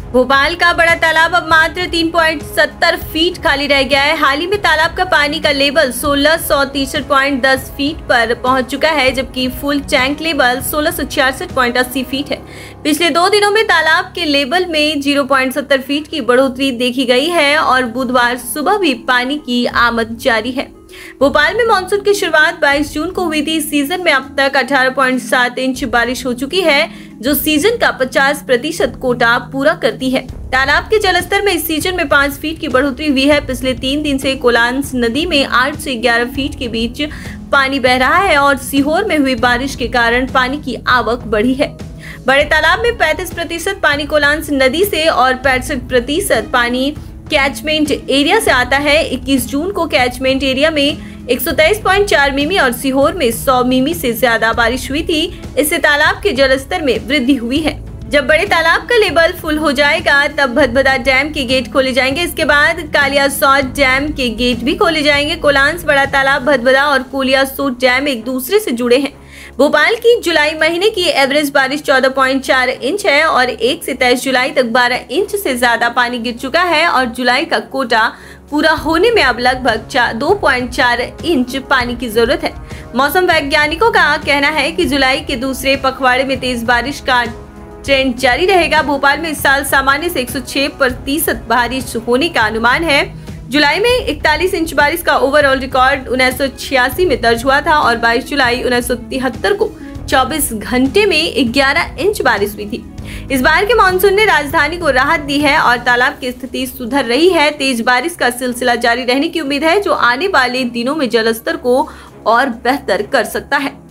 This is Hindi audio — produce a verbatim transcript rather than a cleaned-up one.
भोपाल का बड़ा तालाब अब मात्र तीन पॉइंट सत्तर फीट खाली रह गया है। हाल ही में तालाब का पानी का लेवल सोलह सौ तिरसठ पॉइंट दस फीट पर पहुंच चुका है, जबकि फुल टैंक लेवल सोलह सौ छियासठ पॉइंट अस्सी फीट है। पिछले दो दिनों में तालाब के लेवल में शून्य पॉइंट सत्तर फीट की बढ़ोतरी देखी गई है और बुधवार सुबह भी पानी की आमद जारी है। भोपाल में मानसून की शुरुआत बाईस जून को हुई थी। इस सीजन में अब तक अठारह पॉइंट सात इंच बारिश हो चुकी है, जो सीजन का पचास प्रतिशत कोटा पूरा करती है। तालाब के जलस्तर में इस सीजन में पाँच फीट की बढ़ोतरी हुई है। पिछले तीन दिन से कोलांस नदी में आठ से ग्यारह फीट के बीच पानी बह रहा है और सीहोर में हुई बारिश के कारण पानी की आवक बढ़ी है। बड़े तालाब में पैंतीस प्रतिशत पानी कोलांस नदी से और पैंसठ प्रतिशत पानी कैचमेंट एरिया से आता है। इक्कीस जून को कैचमेंट एरिया में एक सौ तेईस पॉइंट चार मिमी और सीहोर में सौ मिमी से ज्यादा बारिश हुई थी। इससे तालाब के जलस्तर में वृद्धि हुई है। जब बड़े तालाब का लेवल फुल हो जाएगा तब भदभदा डैम के गेट खोले जाएंगे। इसके बाद कालियासोत डैम के गेट भी खोले जाएंगे। कोलांस, बड़ा तालाब, भदभदा और कालियासोत डैम एक दूसरे से जुड़े हैं। भोपाल की जुलाई महीने की एवरेज बारिश चौदह पॉइंट चार इंच है और एक से तेईस जुलाई तक बारह इंच से ज्यादा पानी गिर चुका है और जुलाई का कोटा पूरा होने में अब लगभग दो पॉइंट चार इंच पानी की जरूरत है। मौसम वैज्ञानिकों का कहना है कि जुलाई के दूसरे पखवाड़े में तेज बारिश का ट्रेंड जारी रहेगा। भोपाल में इस साल सामान्य से एक सौ छह प्रतिशत बारिश होने का अनुमान है। जुलाई में इकतालीस इंच बारिश का ओवरऑल रिकॉर्ड उन्नीस सौ छियासी में दर्ज हुआ था और बाईस जुलाई उन्नीस सौ तिहत्तर को चौबीस घंटे में ग्यारह इंच बारिश हुई थी। इस बार के मानसून ने राजधानी को राहत दी है और तालाब की स्थिति सुधर रही है। तेज बारिश का सिलसिला जारी रहने की उम्मीद है, जो आने वाले दिनों में जलस्तर को और बेहतर कर सकता है।